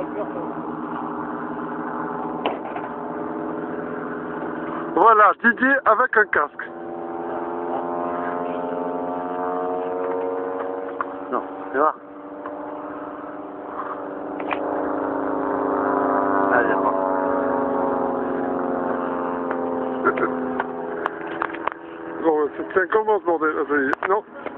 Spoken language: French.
Voilà, Didier avec un casque. Non, tu vois. Allez, bon, c'est un commencement, non.